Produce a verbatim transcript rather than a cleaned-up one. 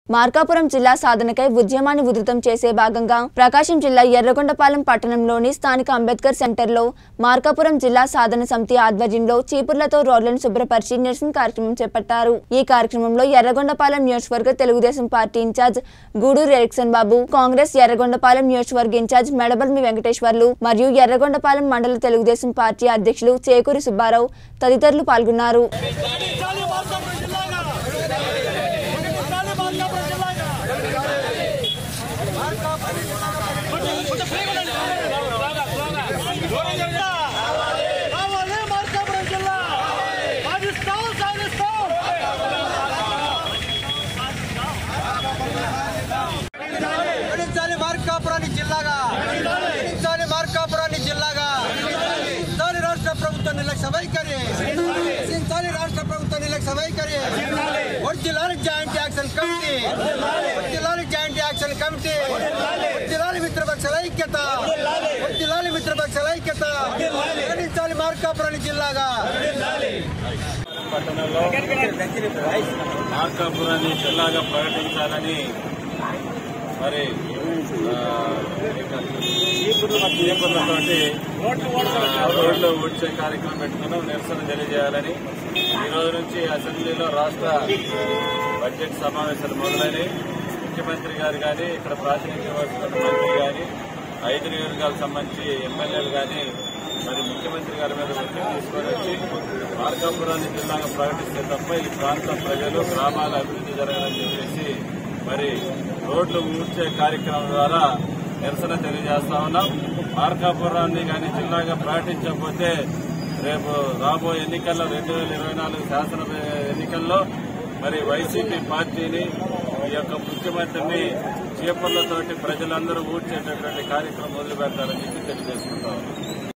మార్కాపురం జిల్లా సాధనకై ఉద్యమాన్ని ఉధృతం చేసే భాగంగా ప్రకాశం జిల్లా ఎర్రగొండపాలెం పట్టణంలోని స్థానిక అంబేద్కర్ సెంటర్లో మార్కాపురం జిల్లా సాధన సమితి ఆధ్వర్యంలో చీపుర్లతో రోడ్లను శుభ్రపరిచి నిరసన కార్యక్రమం చేపట్టారు। ఈ కార్యక్రమంలో ఎర్రగొండపాలెం నియోజకవర్గ తెలుగుదేశం పార్టీ ఇన్ఛార్జ్ గూడూరు ఎరిక్సన్ బాబు, కాంగ్రెస్ ఎర్రగొండపాలెం నియోజకవర్గ ఇన్ఛార్జ్ మెడబల్మి వెంకటేశ్వర్లు మరియు ఎర్రగొండపాలెం మండల తెలుగుదేశం పార్టీ అధ్యక్షులు చేకూరి సుబ్బారావు తదితరులు పాల్గొన్నారు। మార్కాపురాన్ని జిల్లాగా మార్కాపురాన్ని జిల్లాగా రాష్ట్ర ప్రభుత్వ నిర్లక్ష్య వైఖరి రాష్ట్ర ప్రభుత్వ నిర్లక్ష్య వైఖరి వర్ధిల్లాలి జాయింట్ యాక్షన్ కమిటీ వర్ధిల్లాలి జాయింట్ యాక్షన్ కమిటీ వర్ధిల్లాలి మిత్రపక్షాల ఐక్యత వర్ధిల్లాలి మిత్రపక్షాల ఐక్యత గణించాలి మార్కాపురాన్ని జిల్లాగా పట్టణంలో మార్కాపురాన్ని జిల్లాగా ప్రకటించాలని మరి చీపుర్లతోటి రోడ్లు ఊడ్చే కార్యక్రమం పెట్టుకున్నాం, నిరసన తెలియజేయాలని। ఈ రోజు నుంచి అసెంబ్లీలో రాష్ట్ర బడ్జెట్ సమావేశాలు మొదలైనవి। ముఖ్యమంత్రి గారు కానీ, ఇక్కడ ప్రాతినిధ్యం వహిస్తున్న మంత్రి కానీ, ఐదు నియోజకవర్గాలకు సంబంధించి ఎమ్మెల్యేలు కానీ మరి ముఖ్యమంత్రి గారి మీద ఒత్తిడి తీసుకొని వచ్చి మార్కాపురాన్ని జిల్లాగా ప్రకటిస్తే తప్ప ఈ ప్రాంత ప్రజలు గ్రామాల అభివృద్ధి జరగాలని చెప్పేసి మరి రోడ్లు ఊడ్చే కార్యక్రమం ద్వారా నిరసన తెలియజేస్తా ఉన్నాం। మార్కాపురాన్ని కానీ జిల్లాగా ప్రకటించకపోతే రేపు రాబోయే ఎన్నికల్లో రెండు వేల ఇరవై నాలుగు శాసన ఎన్నికల్లో మరి వైసీపీ పార్టీని ఈ యొక్క ముఖ్యమంత్రిని చీపుర్లతోటి ప్రజలందరూ ఊడ్చేటటువంటి కార్యక్రమం మొదలు పెడతారని చెప్పి తెలియజేసుకుంటాం।